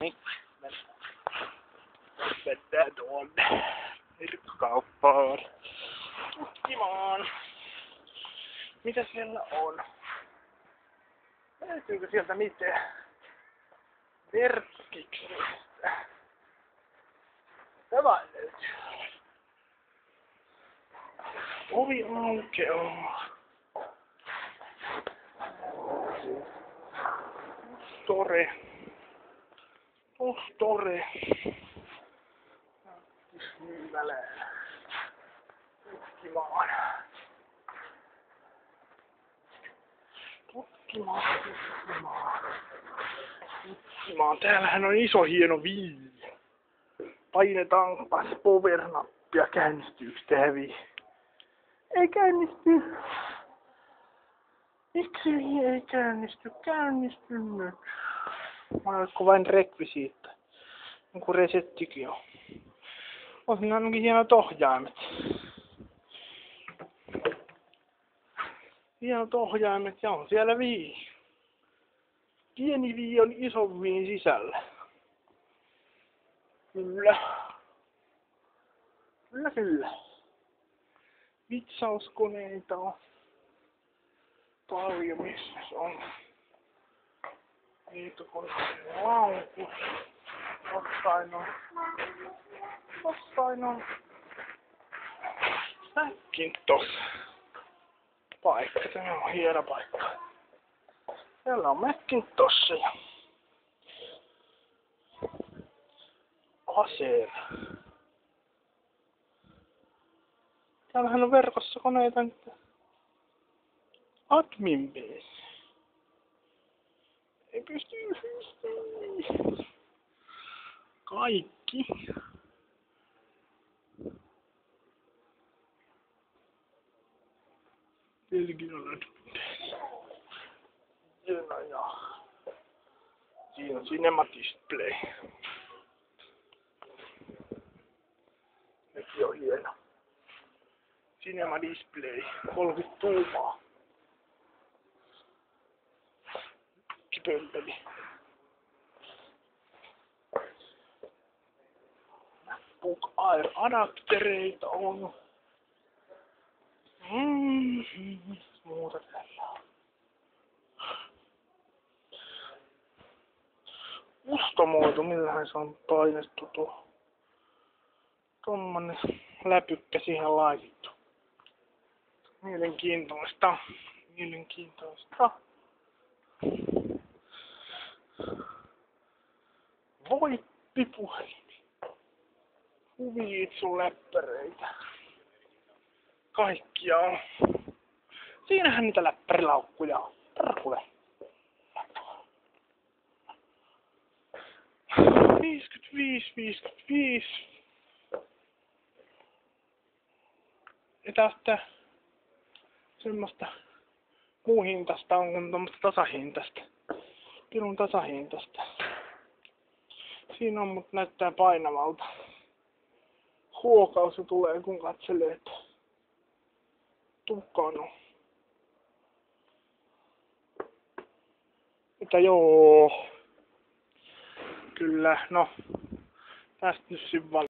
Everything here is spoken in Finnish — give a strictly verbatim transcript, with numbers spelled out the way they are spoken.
Mennään tuonne verkkokauppaan tutkimaan, mitä siellä on. Löytyykö sieltä mitään verkkiksistä? Tämä löytyy. Ovi aukeaa. Tore. Tore. Myymälää. Tutkimaan. Tutkimaan, tutkimaan. Tutkimaan. Täällähän on iso hieno vii. Painetaanpas power-nappia. Käynnistyykö tää vii? Ei käynnisty. Miksi vii ei käynnisty? Käynnisty nyt. Oletko vain rekvisiitta? Joku resettikin on. On siinä ainakin hienot ohjaimet. Hienot ohjaimet ja on siellä vii. Pieni vii on ison viin sisällä. Kyllä. Kyllä kyllä. Vitsauskoneita on paljon, missä on tietokoneen laukut. Jossain on. Jossain on. Macintosh. Paikka. Tämä on hieno paikka. Siellä on Macintosheja. Acer. Täällähän on verkossa koneita nyt. Admin P C. Ei pysty yhdistämään. Kaikki. Tietenkin on näitä. Siinä ja siinä on Cinema Display. Nekin on hieno. Cinema Display, kolmekymmentä tuumaa. Kipömpeli. MacBook Air adaptereita on. Mm-hmm. Muuta tällä on. Kustomoitu, millähän se on painettu tuo. Tommonen läpykkä siihen laitettu. Mielenkiintoista. Mielenkiintoista. Voippipuhelin. Huvitsun läppäreitä. Kaikkia on. Siinähän niitä läppärilaukkuja on. Perkule. viisikymmentäviisi viisikymmentäviisi. Ja tästä semmoista muu hintasta on kuin tommoista tasahintasta. Pirun tasahintasta. Siinä on, mut näyttää painavalta. Huokausi tulee kun katselee, että tukano. Että joo. Kyllä, no. Tästä nyt sitten